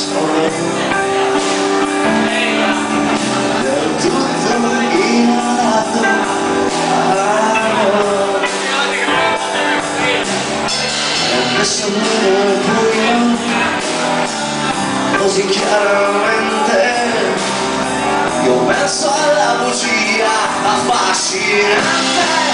canzone del tutto inalato e adesso nel buio così chiaramente io penso alla bugia affascinante.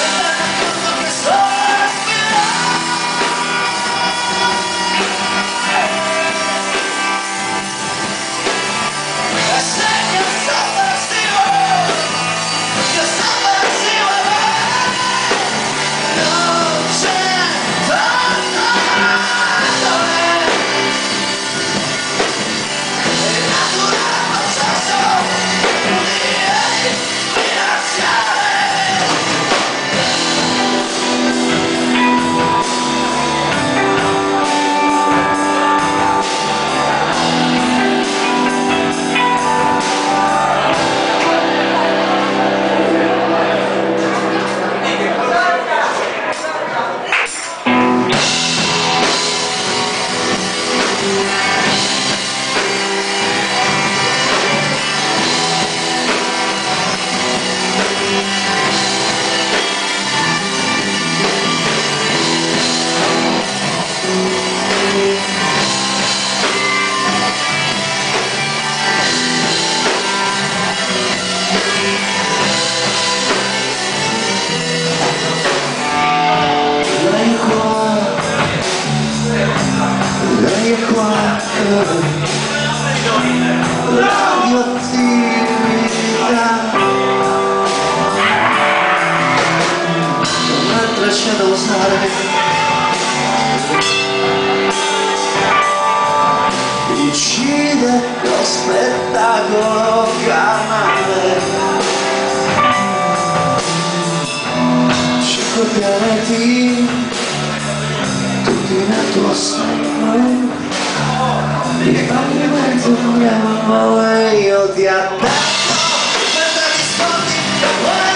Radioattività un'altra c'è da usare, uccide lo spettacolo carnale. 5 pianeti tutti nel tuo seno, mi fai mezzo andiamo e io ti attendo mentre rispondi che vuoi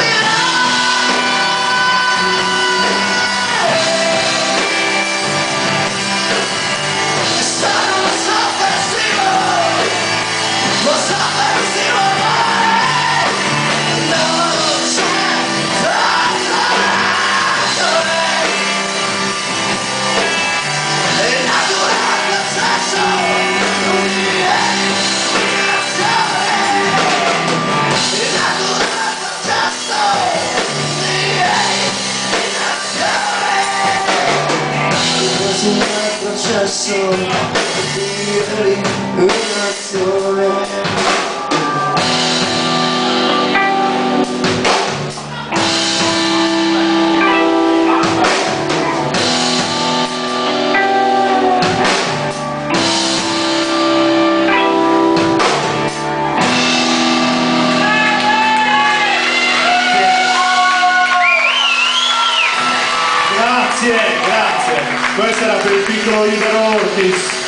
respirare. È stato lo sovversivo non c'è processo di eliminazione. Grazie, grazie. Questo era per il piccolo Libero Ortiz.